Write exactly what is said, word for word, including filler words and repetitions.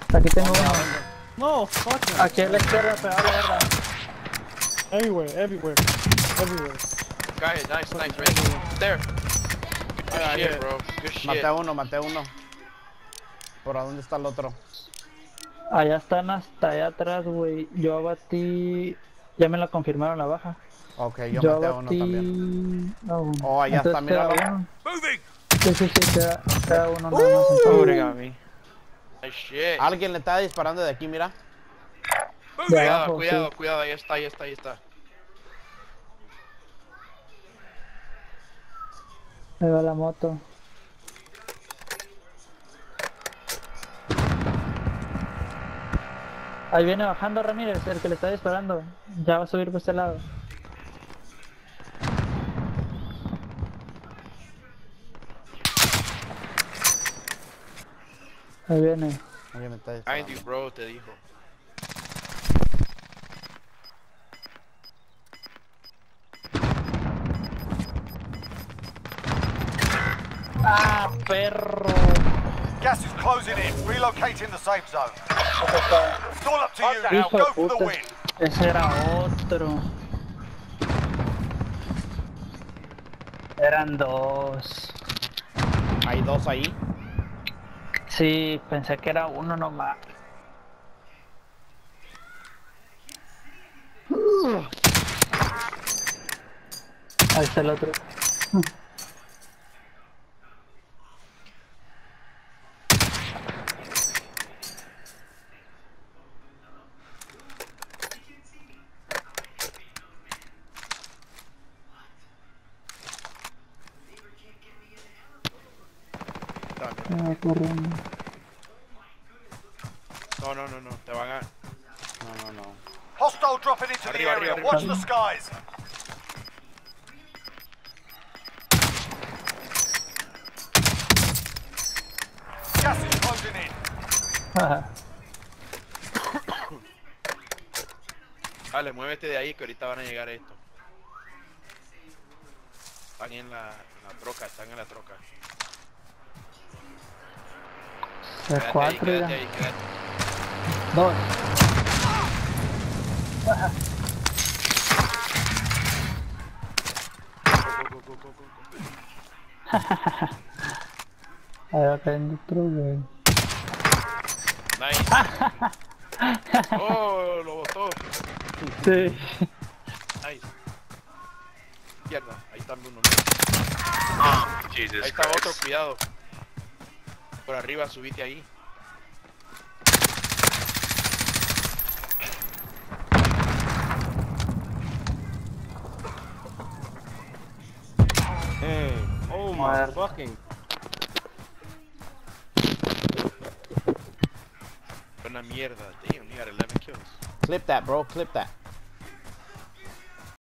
Aquí tengo uno. No, fuck him. Aquí a la izquierda, pegado a la verga. Everywhere, everywhere, everywhere. Guy, nice, nice, right there. Good Ah, shit, yeah. bro. Good shit. Maté a uno, maté a uno. ¿Por a dónde está el otro? Allá están hasta allá atrás, güey. Yo abatí... Ya me la confirmaron la baja. Ok, yo, Yo maté a uno también. abatí... No, uno. Oh, allá está, Entonces queda míralo. uno. Moving. Sí, sí, sí, queda, queda uno nada más. Oh, entonces. they got me. Nice shit. Alguien le está disparando de aquí, mira. De Cuidado, abajo, cuidado, sí. cuidado. Ahí está, ahí está, ahí está. Ahí va la moto. Ahí viene bajando Ramírez, el que le está disparando. Ya va a subir por este lado. Ahí viene. Alguien me está Behind disparando. you, bro, te dijo. ¡Ah, perro! Gas is closing in. Relocating the safe zone. It's all up to you now. Hijo Go de for the puta. win. Ese era otro. Eran dos. Hay dos ahí. Sí, pensé que era uno nomás. Ahí está el otro. Dale. Ah, corriendo. No, no, no, no. Te van a. No, no, no. Hostile dropping into the Arriba, area. arriba, Watch arriba. the skies. Gas is closing in. Dale, muévete de ahí que ahorita van a llegar estos. Están en la, en la troca, están en la troca. De Quédate ahí, cuatro, quédate ya. ahí, quédate. Dos. Go, go, go, go, go, go. Ahí va cayendo otro, güey. Nice. Oh, lo botó. Sí. Nice. Izquierda, ahí está uno. Oh, Jesus Ahí está otro, Christ. cuidado. Por arriba, subite ahí. Hey, oh my Muerto. fucking. Buena mierda, damn, you got eleven kills. Clip that, bro. Clip that.